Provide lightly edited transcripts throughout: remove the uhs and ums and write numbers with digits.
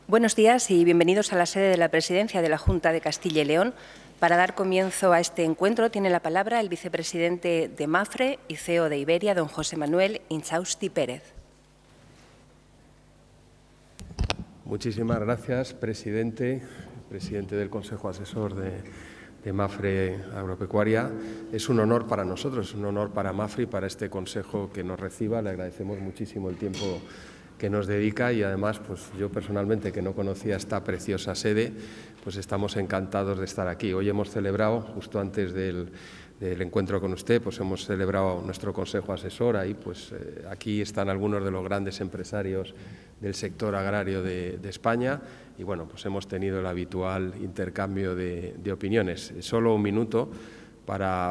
Buenos días y bienvenidos a la sede de la Presidencia de la Junta de Castilla y León. Para dar comienzo a este encuentro tiene la palabra el vicepresidente de Mafre y CEO de Iberia, don José Manuel Inchausti Pérez. Muchísimas gracias, presidente del Consejo Asesor de Mafre Agropecuaria. Es un honor para nosotros, es un honor para Mafre y para este Consejo que nos reciba. Le agradecemos muchísimo el tiempo que nos dedica y además, pues yo personalmente, que no conocía esta preciosa sede, pues estamos encantados de estar aquí. Hoy hemos celebrado, justo antes del encuentro con usted, pues hemos celebrado nuestro Consejo Asesor. Ahí, pues aquí están algunos de los grandes empresarios del sector agrario de España y bueno, pues hemos tenido el habitual intercambio de opiniones. Solo un minuto para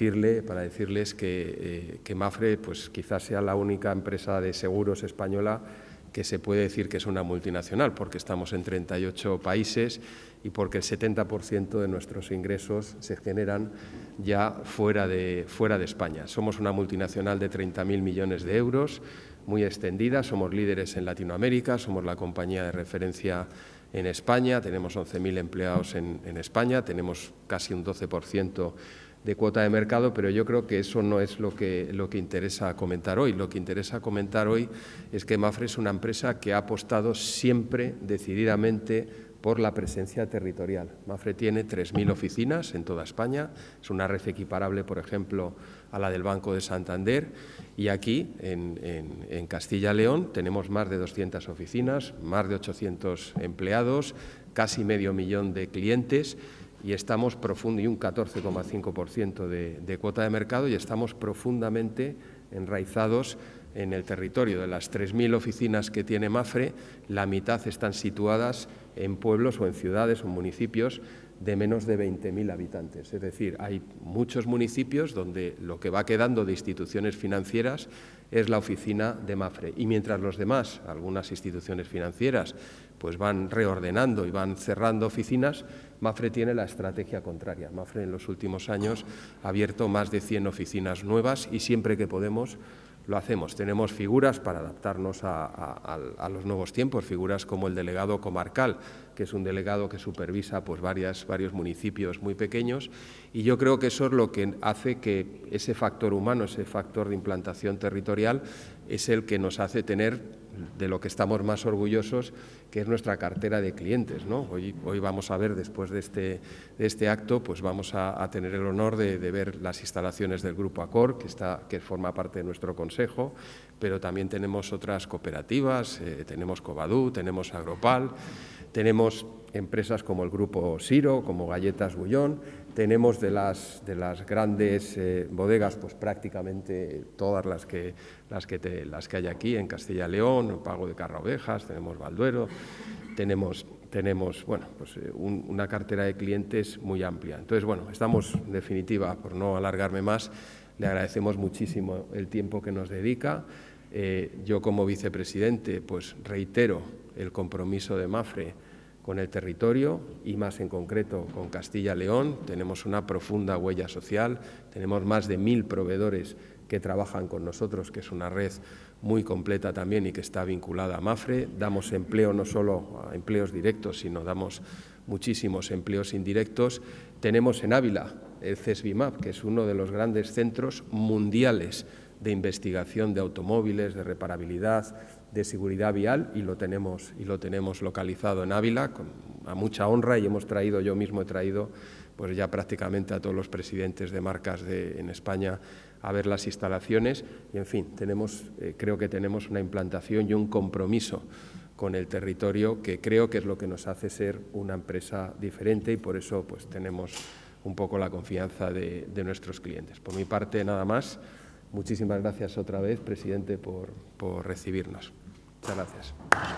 decirles que Mafre pues quizás sea la única empresa de seguros española que se puede decir que es una multinacional, porque estamos en 38 países y porque el 70% de nuestros ingresos se generan ya fuera de España. Somos una multinacional de 30.000 millones de euros, muy extendida, somos líderes en Latinoamérica, somos la compañía de referencia en España, tenemos 11.000 empleados en España, tenemos casi un 12% de cuota de mercado, pero yo creo que eso no es lo que interesa comentar hoy. Lo que interesa comentar hoy es que Mafre es una empresa que ha apostado siempre decididamente por la presencia territorial. Mafre tiene 3.000 oficinas en toda España, es una red equiparable, por ejemplo, a la del Banco de Santander, y aquí, en Castilla y León, tenemos más de 200 oficinas, más de 800 empleados, casi medio millón de clientes, y estamos y un 14,5% de cuota de mercado, y estamos profundamente enraizados en el territorio. De las 3.000 oficinas que tiene Mafre, la mitad están situadas en pueblos o en ciudades o municipios de menos de 20.000 habitantes. Es decir, hay muchos municipios donde lo que va quedando de instituciones financieras es la oficina de Mafre. Y mientras los demás, algunas instituciones financieras, pues van reordenando y van cerrando oficinas, Mafre tiene la estrategia contraria. Mafre en los últimos años ha abierto más de 100 oficinas nuevas y siempre que podemos lo hacemos. Tenemos figuras para adaptarnos a los nuevos tiempos, figuras como el delegado comarcal, que es un delegado que supervisa pues, varios municipios muy pequeños, y yo creo que eso es lo que hace que ese factor humano, ese factor de implantación territorial, es el que nos hace tener de lo que estamos más orgullosos, que es nuestra cartera de clientes, ¿no? Hoy vamos a ver, después de este acto, pues vamos a tener el honor de ver las instalaciones del Grupo Accor, que forma parte de nuestro consejo, pero también tenemos otras cooperativas, tenemos Covadú, tenemos Agropal, tenemos empresas como el Grupo Siro, como Galletas Bullón, tenemos de las grandes bodegas, pues prácticamente todas las que hay aquí en Castilla y León, Pago de Carraovejas, tenemos Balduero, tenemos bueno, pues una cartera de clientes muy amplia. Entonces, bueno, estamos, en definitiva, por no alargarme más, le agradecemos muchísimo el tiempo que nos dedica. Yo, como vicepresidente, pues reitero el compromiso de Mafre con el territorio y más en concreto con Castilla y León. Tenemos una profunda huella social, tenemos más de 1.000 proveedores que trabajan con nosotros, que es una red muy completa también y que está vinculada a Mafre. Damos empleo no solo a empleos directos, sino damos muchísimos empleos indirectos. Tenemos en Ávila el CESBIMAP, que es uno de los grandes centros mundiales de investigación de automóviles, de reparabilidad, de seguridad vial, y lo tenemos localizado en Ávila a mucha honra, y yo mismo he traído pues ya prácticamente a todos los presidentes de marcas en España a ver las instalaciones y, en fin, creo que tenemos una implantación y un compromiso con el territorio que creo que es lo que nos hace ser una empresa diferente, y por eso pues tenemos un poco la confianza de nuestros clientes. Por mi parte, nada más. Muchísimas gracias otra vez, presidente, por recibirnos. Muchas gracias.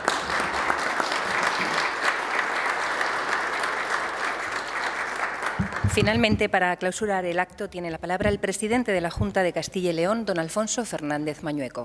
Finalmente, para clausurar el acto, tiene la palabra el presidente de la Junta de Castilla y León, don Alfonso Fernández Mañueco.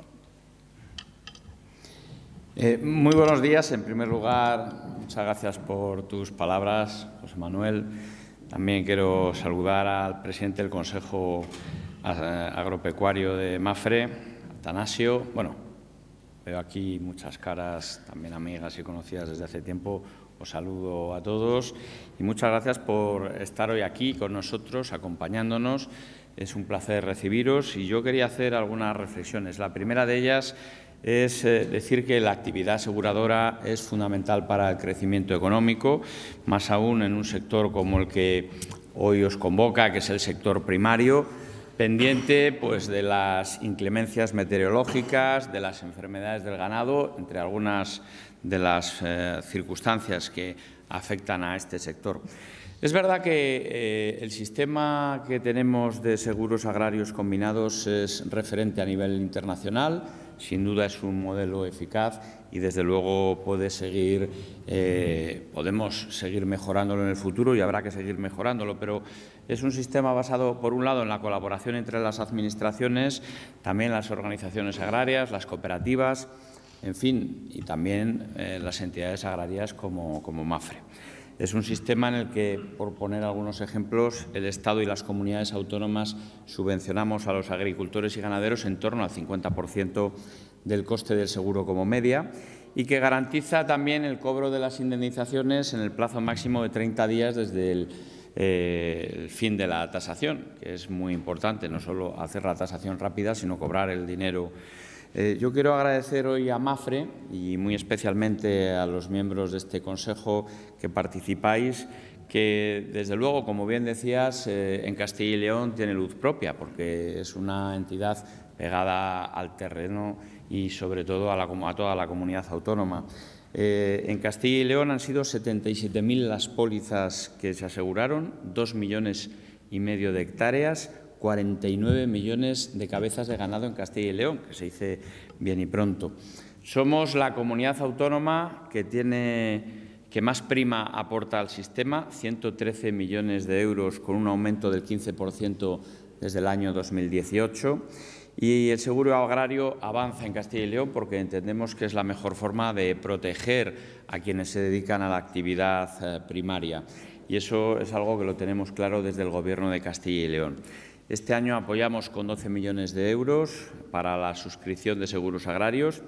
Muy buenos días. En primer lugar, muchas gracias por tus palabras, José Manuel. También quiero saludar al presidente del Consejo Agropecuario de Mafre, Atanasio. Bueno, Veo aquí muchas caras, también amigas y conocidas desde hace tiempo. Os saludo a todos y muchas gracias por estar hoy aquí con nosotros, acompañándonos. Es un placer recibiros y yo quería hacer algunas reflexiones. La primera de ellas es decir que la actividad aseguradora es fundamental para el crecimiento económico, más aún en un sector como el que hoy os convoca, que es el sector primario, pendiente pues, de las inclemencias meteorológicas, de las enfermedades del ganado, entre algunas de las circunstancias que afectan a este sector. Es verdad que el sistema que tenemos de seguros agrarios combinados es referente a nivel internacional, sin duda es un modelo eficaz y desde luego podemos seguir mejorándolo en el futuro y habrá que seguir mejorándolo, pero es un sistema basado, por un lado, en la colaboración entre las administraciones, también las organizaciones agrarias, las cooperativas, en fin, y también las entidades agrarias como Mafre. Es un sistema en el que, por poner algunos ejemplos, el Estado y las comunidades autónomas subvencionamos a los agricultores y ganaderos en torno al 50% del coste del seguro como media y que garantiza también el cobro de las indemnizaciones en el plazo máximo de 30 días desde el fin de la tasación, que es muy importante, no solo hacer la tasación rápida, sino cobrar el dinero. Yo quiero agradecer hoy a Mafre y muy especialmente a los miembros de este Consejo que participáis, que desde luego, como bien decías, en Castilla y León tiene luz propia, porque es una entidad pegada al terreno y sobre todo a toda la comunidad autónoma. En Castilla y León han sido 77.000 las pólizas que se aseguraron, 2,5 millones de hectáreas, 49 millones de cabezas de ganado en Castilla y León, que se dice bien y pronto. Somos la comunidad autónoma que más prima aporta al sistema, 113 millones de euros con un aumento del 15% desde el año 2018. Y el seguro agrario avanza en Castilla y León porque entendemos que es la mejor forma de proteger a quienes se dedican a la actividad primaria. Y eso es algo que lo tenemos claro desde el Gobierno de Castilla y León. Este año apoyamos con 12 millones de euros para la suscripción de seguros agrarios.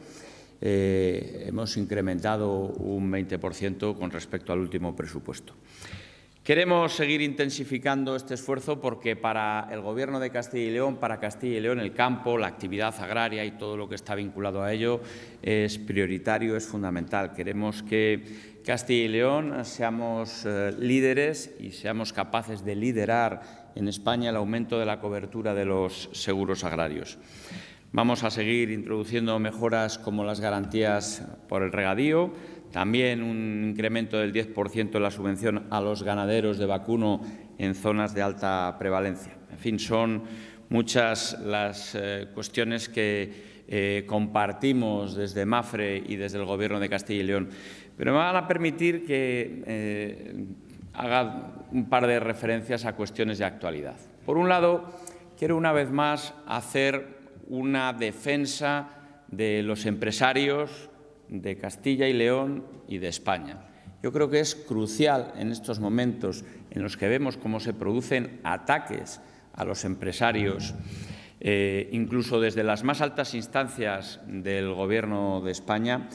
Hemos incrementado un 20% con respecto al último presupuesto. Queremos seguir intensificando este esfuerzo porque para el Gobierno de Castilla y León, para Castilla y León, el campo, la actividad agraria y todo lo que está vinculado a ello es prioritario, es fundamental. Queremos que Castilla y León seamos líderes y seamos capaces de liderar en España el aumento de la cobertura de los seguros agrarios. Vamos a seguir introduciendo mejoras como las garantías por el regadío, también un incremento del 10% en la subvención a los ganaderos de vacuno en zonas de alta prevalencia. En fin, son muchas las cuestiones que compartimos desde Mafre y desde el Gobierno de Castilla y León. Pero me van a permitir que haga un par de referencias a cuestiones de actualidad. Por un lado, quiero una vez más hacer una defensa de los empresarios de Castilla y León y de España. Yo creo que es crucial en estos momentos en los que vemos cómo se producen ataques a los empresarios, incluso desde las más altas instancias del Gobierno de España,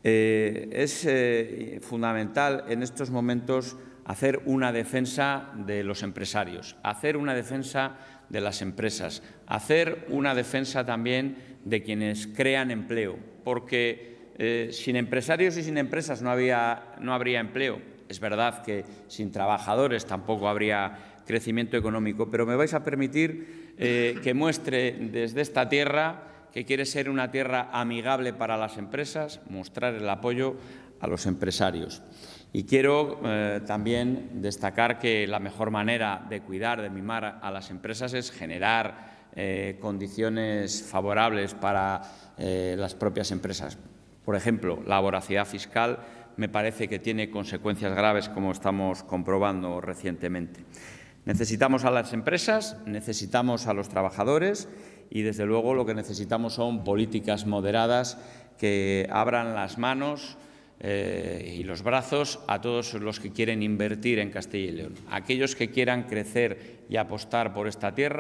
es fundamental en estos momentos hacer una defensa de los empresarios, hacer una defensa de las empresas, hacer una defensa también de quienes crean empleo, porque sin empresarios y sin empresas no habría empleo. Es verdad que sin trabajadores tampoco habría crecimiento económico, pero me vais a permitir que muestre desde esta tierra que quiere ser una tierra amigable para las empresas, mostrar el apoyo a los empresarios. Y quiero también destacar que la mejor manera de cuidar, de mimar a las empresas es generar condiciones favorables para las propias empresas. Por ejemplo, la voracidad fiscal me parece que tiene consecuencias graves, como estamos comprobando recientemente. Necesitamos a las empresas, necesitamos a los trabajadores y, desde luego, lo que necesitamos son políticas moderadas que abran las manos y los brazos a todos los que quieren invertir en Castilla y León. Aquellos que quieran crecer y apostar por esta tierra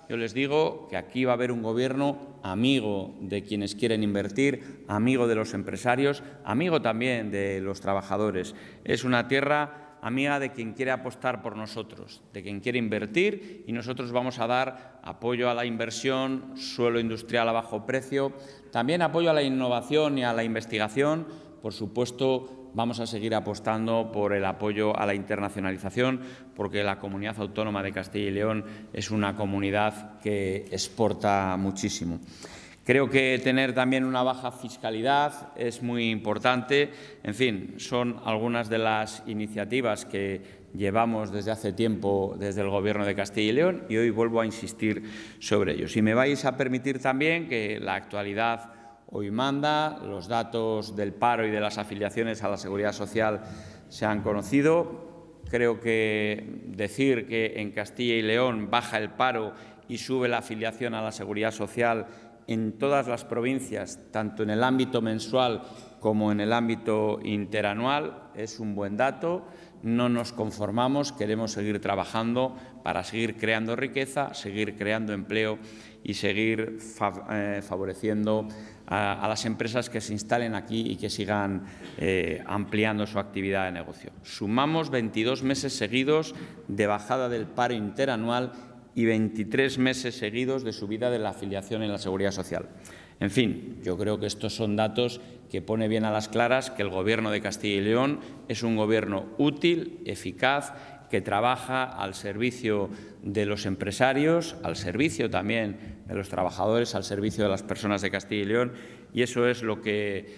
yo les digo que aquí va a haber un Gobierno amigo de quienes quieren invertir, amigo de los empresarios, amigo también de los trabajadores. Es una tierra amiga de quien quiere apostar por nosotros, de quien quiere invertir, y nosotros vamos a dar apoyo a la inversión, suelo industrial a bajo precio, también apoyo a la innovación y a la investigación. Por supuesto, vamos a seguir apostando por el apoyo a la internacionalización, porque la Comunidad Autónoma de Castilla y León es una comunidad que exporta muchísimo. Creo que tener también una baja fiscalidad es muy importante. En fin, son algunas de las iniciativas que llevamos desde hace tiempo desde el Gobierno de Castilla y León, y hoy vuelvo a insistir sobre ello. Si me vais a permitir también, que la actualidad hoy manda, los datos del paro y de las afiliaciones a la Seguridad Social se han conocido. Creo que decir que en Castilla y León baja el paro y sube la afiliación a la Seguridad Social en todas las provincias, tanto en el ámbito mensual como en el ámbito interanual, es un buen dato. No nos conformamos, queremos seguir trabajando para seguir creando riqueza, seguir creando empleo y seguir favoreciendo a las empresas que se instalen aquí y que sigan ampliando su actividad de negocio. Sumamos 22 meses seguidos de bajada del paro interanual y 23 meses seguidos de subida de la afiliación en la Seguridad Social. En fin, yo creo que estos son datos que pone bien a las claras que el Gobierno de Castilla y León es un Gobierno útil, eficaz, que trabaja al servicio de los empresarios, al servicio también de los trabajadores, al servicio de las personas de Castilla y León, y eso es lo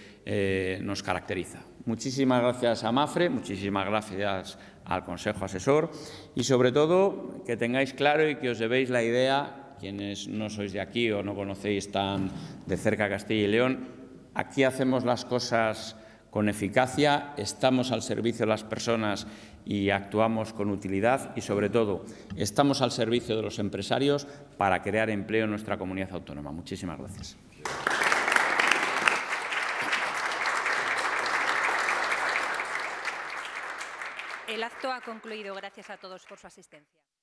que nos caracteriza. Muchísimas gracias a Mafre, muchísimas gracias al Consejo Asesor, y sobre todo que tengáis claro y que os llevéis la idea, quienes no sois de aquí o no conocéis tan de cerca Castilla y León, aquí hacemos las cosas con eficacia, estamos al servicio de las personas y actuamos con utilidad, y sobre todo estamos al servicio de los empresarios para crear empleo en nuestra comunidad autónoma. Muchísimas gracias. El acto ha concluido. Gracias a todos por su asistencia.